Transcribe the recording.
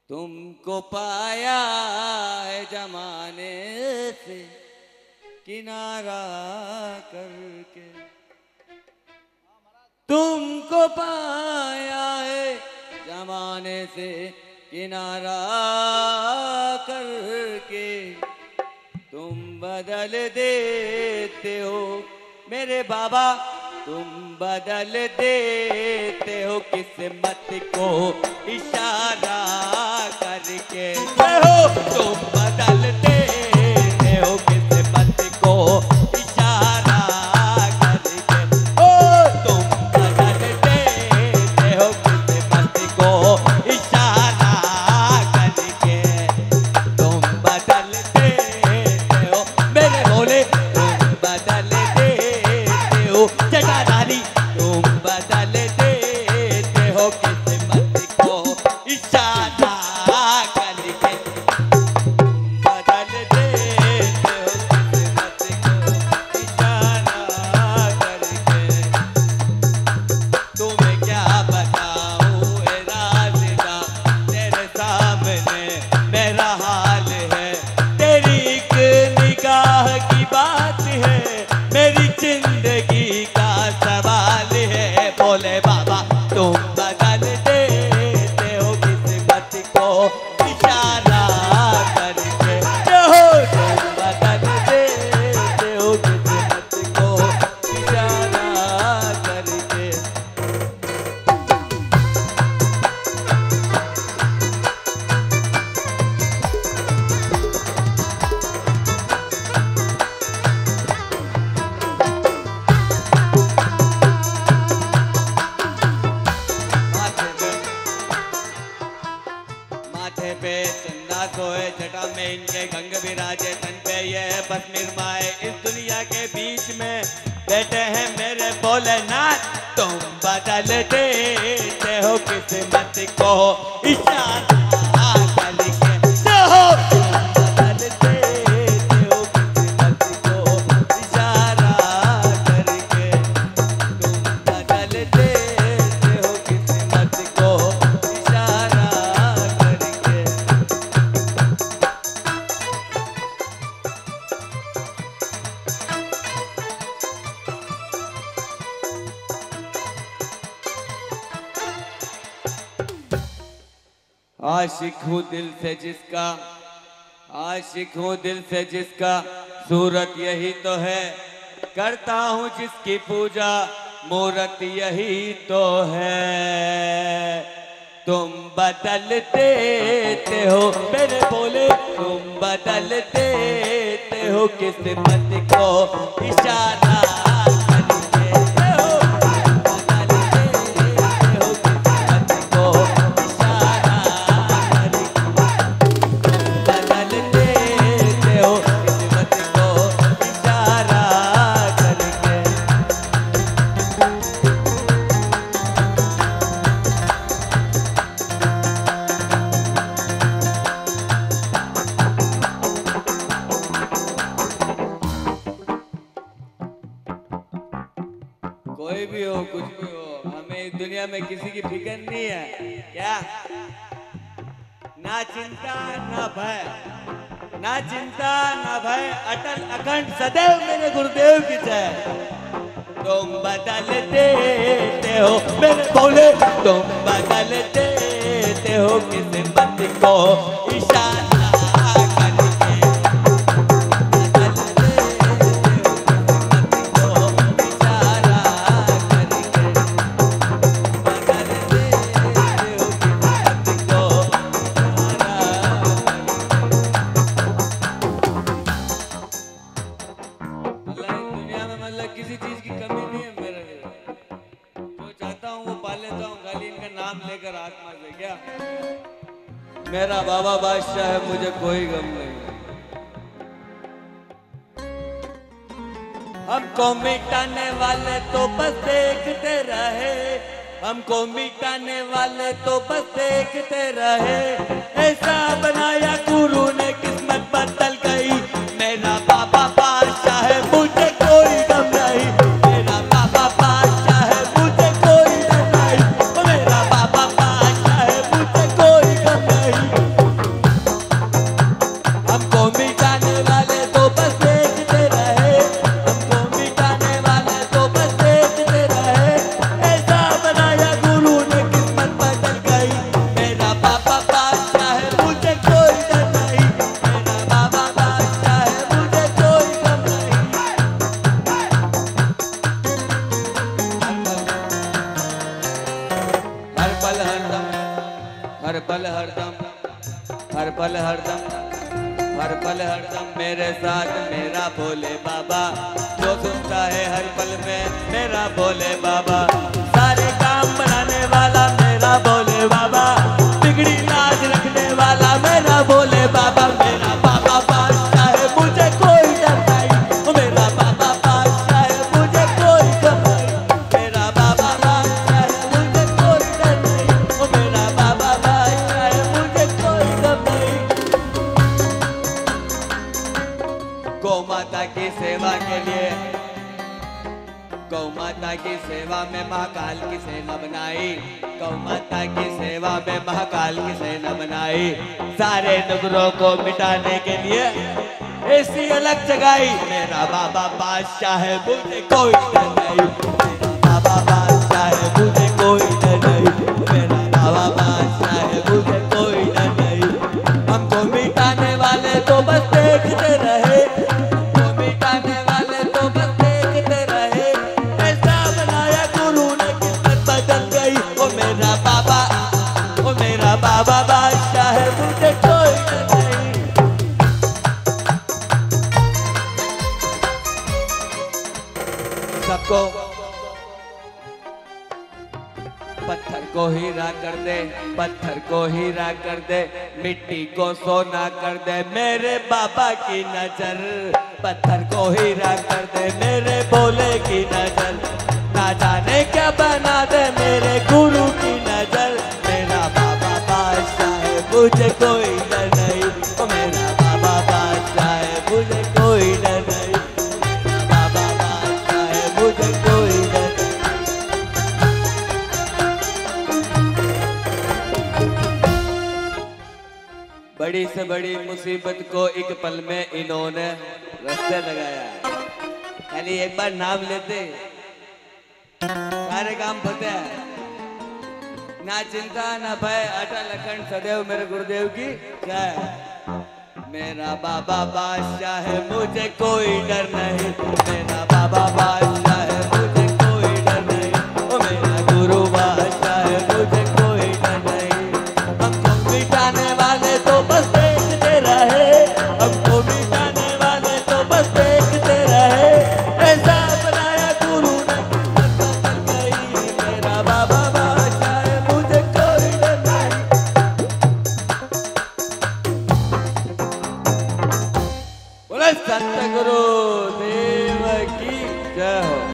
तुमको पाया है जमाने से किनारा करके, तुमको पाया है जमाने से किनारा करके, तुम बदल देते हो मेरे बाबा, तुम बदल देते हो किस्मत को इशारा करके, हो तुम बदल देते हो किस्मत को इशारा करके, ओ तुम बदल देते हो किस्मत को इशारा करके, तुम बदल देते हो मेरे भोले, तुम बदल देते हो जटाधारी, तुम बदल देते हो किस्मत को इशारा करके, बदल देते हो किस्मत को इशारा करके। तुम्हें क्या बताऊं ए राज़िदा, तेरे सामने मेरा हाल है, तेरी एक निगाह की बात है, मेरी जिंदगी का सवाल है। बोले बाबा तुम बदल देते हो किस्मत को इशारा करके, हो तुम बदल देते हो किस्मत को इशारा करके। माथे पे चंदा सोए, जटा में इनके गंग विराजे, तन पे ये बस निर्माए, इस दुनिया के बीच में बैठे हैं मेरे भोलेनाथ, तुम बदल देते हो किस्मत को इशारा करके, हो तुम बदल देते हो किस्मत को इशारा करके, तुम बदल देते हो किस्मत को इशारा करके। आशिक हूँ दिल से जिसका, आशिक हूँ दिल से जिसका, सूरत यही तो है, करता हूँ जिसकी पूजा, मूरत यही तो है। तुम बदल देते हो मेरे बोले, तुम बदल देते हो किस्मत को इशारा करके, हो बदल देते हो किस्मत को इशारा करके, बदल देते हो किस्मत को इशारा करके। कोई भी हो कुछ भी हो, हमें इस दुनिया में किसी की फिक्र नहीं है। क्या ना चिंता ना भय, ना चिंता ना भय, अटल अखंड सदैव मेरे गुरुदेव की जय। तुम बदल देते हो मेरे भोले, तुम बदल देते हो किस्मत को इशारा करके, बदल देते हो किस्मत को इशारा करके, बदल देते हो किस्मत को इशारा करके। दुनिया में मतलब किसी चीज की कमी नहीं है मेरे लिए, जो चाहता हूँ वो पा लेता हूँ, खाली इनका नाम लेकर आत्मा से। क्या मेरा बाबा बादशाह है, मुझे कोई गम नहीं। हमको मिटाने वाले तो बस देखते रहे, हमको मिटाने वाले तो बस देखते रहे, ऐसा बनाया गुरु ने किस्मत बदल गई। मेरा बाबा बादशाह है, मुझे कोई गम नहीं, मेरा बाबा बादशाह है, मुझे कोई गम नहीं, मेरा बाबा बादशाह है, मुझे कोई गम नहीं। पल हरदम, हर पल हरदम, हर पल हरदम, हर पल हरदम मेरे साथ मेरा भोले बाबा, जो सुनता है हर पल में मेरा भोले बाबा। सारे काम बनाने वाला मेरा भोले बाबा, बिगड़ी लाज रखने वाला मेरा भोले बाबा। मेरा बाबा बादशाह है, मुझे कोई डर नहीं, ओ मेरा बाबा बादशाह है, मुझे कोई डर नहीं। मेरा बाबा बादशाह है, मुझे कोई डर नहीं, ओ मेरा बाबा बादशाह है, मुझे कोई डर नहीं। गौ माता की सेवा के लिए, गौ माता की सेवा में महाकाल की सेना बनाई, गौ माता की सेवा में महाकाल की सेना बनाई। सारे नगरों को मिटाने के लिए ऐसी अलग जगाई। मेरा बाबा बादशाह है, मुझे कोई डर नहीं, मेरा बाबा बादशाह है, मुझे कोई डर नहीं, मेरा बाबा बादशाह है, मुझे कोई डर नहीं। हमको मिटाने वाले तो बस देखते रहे, हमको मिटाने वाले तो बस देखते रहे। ऐसा बनाया गुरु ने किस्मत बदल गई। ओ मेरा बाबा, ओ मेरा बाबा बादशाह है, मुझे कोई डर नहीं। सबको पत्थर को हीरा कर दे, पत्थर को हीरा कर दे, मिट्टी को सोना कर दे मेरे बाबा की नजर। पत्थर को हीरा कर दे मेरे भोले की नजर, ना जाने क्या बना दे मेरे गुरु की नजर। मेरा बाबा बादशाह है, मुझे कोई डर नहीं, ओ मेरा बाबा बादशाह है, मुझे कोई डर नहीं, मेरा बाबा बादशाह है, मुझे कोई डर नहीं। बड़ी से बड़ी मुसीबत को एक पल में इन्होंने रास्ते लगाया। खाली एक बार नाम लेते सारे काम होते हैं। ना चिंता ना भय, अटल अखंड सदैव मेरे गुरुदेव की जय। मेरा बाबा बादशाह है, मुझे कोई डर नहीं, मेरा बाबा बादशाह है, मुझे कोई डर नहीं, ओ मेरा गुरु बादशाह है, मुझे कोई डर नहीं। हमको मिटाने वाले तो बस देखते रहे, हमको मिटाने वाले तो बस देखते रहे। ऐसा बनाया गुरु ने किस्मत बदल गई। मेरा बाबा बादशाह है, मुझे कोई डर नहीं। बोले सतगुरु देव की जय हो।